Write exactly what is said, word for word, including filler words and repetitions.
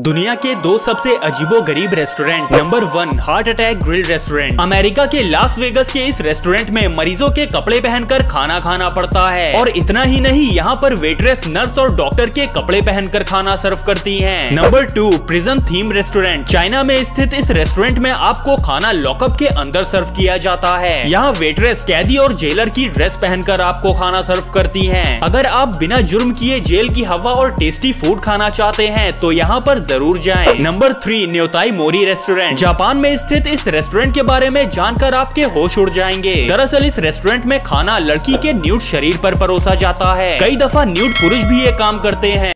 दुनिया के दो सबसे अजीबो गरीब restaurant. Number one, heart attack grill restaurant. America के लास वेगस के इस रेस्टोरेंट में मरीजों के कपड़े पहनकर खाना खाना पड़ता है और इतना ही नहीं, यहाँ पर वेटरेस, नर्स और डॉक्टर के कपड़े पहनकर खाना सर्व करती हैं। Number two, prison theme restaurant. China में स्थित इस रेस्टोरेंट में आपको खाना लॉकअप के अंदर सर्व किया जाता है। यहाँ वेटरेस कैदी और जेलर की ड्रेस पहनकर आपको खाना सर्व करती हैं। अगर आप बिना जुर्म किए जेल की हवा और टेस्टी फूड खाना चाहते हैं तो यहाँ पर जरूर जाएं। Number three, nyotaimori restaurant. Japan में स्थित इस रेस्टोरेंट के बारे में जानकर आपके होश उड़ जाएंगे। दरअसल इस रेस्टोरेंट में खाना लड़की के न्यूड शरीर पर परोसा जाता है। कई दफा न्यूड पुरुष भी ये काम करते हैं।